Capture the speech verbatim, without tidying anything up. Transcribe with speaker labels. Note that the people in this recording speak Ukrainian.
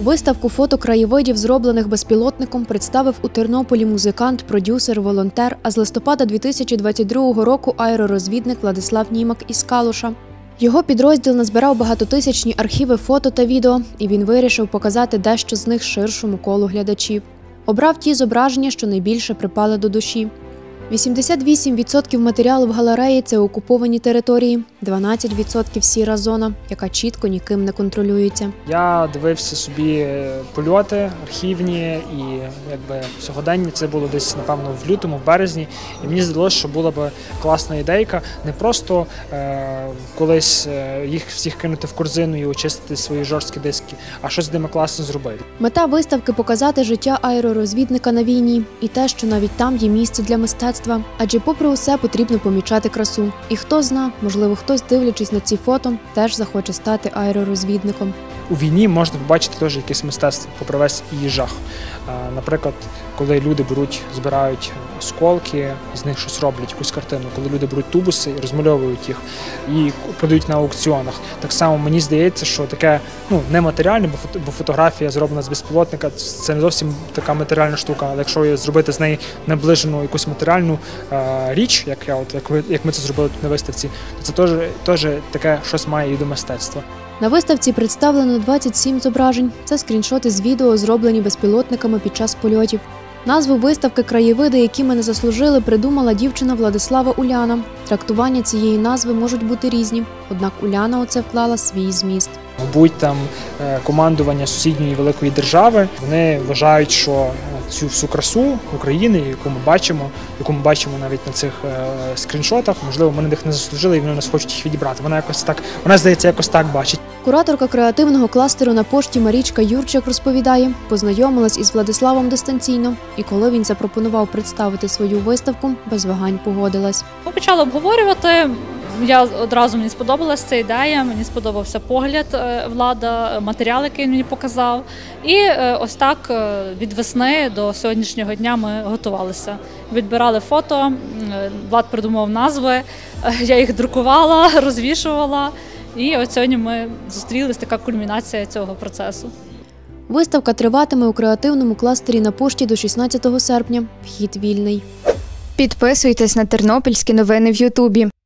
Speaker 1: Виставку фотокраєвидів, зроблених безпілотником, представив у Тернополі музикант, продюсер, волонтер, а з листопада дві тисячі двадцять другого року аеророзвідник Владислав Німак із Калуша. Його підрозділ назбирав багатотисячні архіви фото та відео, і він вирішив показати дещо з них ширшому колу глядачів. Обрав ті зображення, що найбільше припали до душі. вісімдесят вісім відсотків матеріалу в галереї – це окуповані території, дванадцять відсотків – сіра зона, яка чітко ніким не контролюється.
Speaker 2: Я дивився собі польоти архівні і якби сьогодення, це було десь, напевно, в лютому, в березні. І мені здалося, що була б класна ідейка не просто е, колись їх всіх кинути в корзину і очистити свої жорсткі диски, а щось з ними класно зробити.
Speaker 1: Мета виставки – показати життя аеророзвідника на війні і те, що навіть там є місце для мистецтва. Адже попри усе потрібно помічати красу. І хто зна, можливо, хтось, дивлячись на ці фото, теж захоче стати аеророзвідником.
Speaker 2: У війні можна побачити теж якесь мистецтво, попри весь її жах. Наприклад, коли люди беруть, збирають осколки, з них щось роблять, якусь картину, коли люди беруть тубуси і розмальовують їх, і продають на аукціонах. Так само мені здається, що таке, ну, нематеріальне, бо фотографія зроблена з безпілотника, це не зовсім така матеріальна штука, але якщо зробити з неї наближену якусь матеріальну е, річ, як, я, от, як, ви, як ми це зробили тут на виставці, то це теж, теж таке щось має і до мистецтва.
Speaker 1: На виставці представлено двадцять сім зображень. Це скріншоти з відео, зроблені безпілотниками під час польотів. Назву виставки «Краєвиди, які ми не заслужили» придумала дівчина Владислава Уляна. Трактування цієї назви можуть бути різні, однак Уляна у це вклала свій зміст.
Speaker 2: Мабуть, там командування сусідньої великої держави, вони вважають, що цю всю красу України, яку ми бачимо, яку ми бачимо навіть на цих скріншотах, можливо, ми на них не заслужили і вони нас хочуть їх відібрати. Вона якось так, вона, здається, якось так бачить.
Speaker 1: Кураторка креативного кластеру на пошті Марічка Юрчик розповідає, познайомилась із Владиславом дистанційно, і коли він запропонував представити свою виставку, без вагань погодилась.
Speaker 3: Ми почали обговорювати. Я одразу, мені сподобалася ця ідея, мені сподобався погляд Влада, матеріал, який він мені показав. І ось так від весни до сьогоднішнього дня ми готувалися. Відбирали фото, Влад придумав назви, я їх друкувала, розвішувала. І от сьогодні ми зустрілися, така кульмінація цього процесу.
Speaker 1: Виставка триватиме у креативному кластері на пошті до шістнадцятого серпня. Вхід вільний.
Speaker 4: Підписуйтесь на тернопільські новини в Ютубі.